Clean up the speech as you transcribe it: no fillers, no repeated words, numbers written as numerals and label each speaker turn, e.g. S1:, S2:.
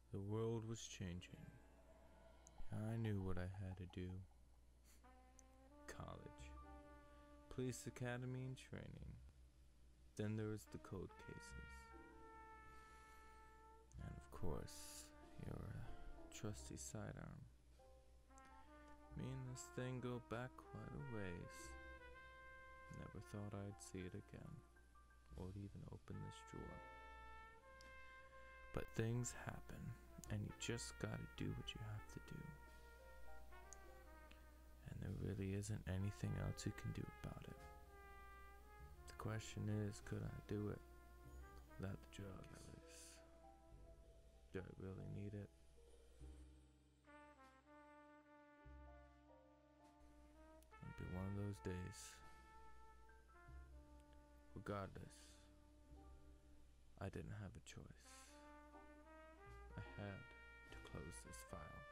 S1: The world was changing. I knew what I had to do. College, police academy and training. Then there was the cold cases. And of course, your trusty sidearm. Me and this thing go back quite a ways. Never thought I'd see it again, or even open this drawer. But things happen, and you just gotta do what you have to do. And there really isn't anything else you can do about it. The question is, could I do it without the drug, at least? Do I really need it? It'd be one of those days. Regardless, I didn't have a choice. I had to close this file.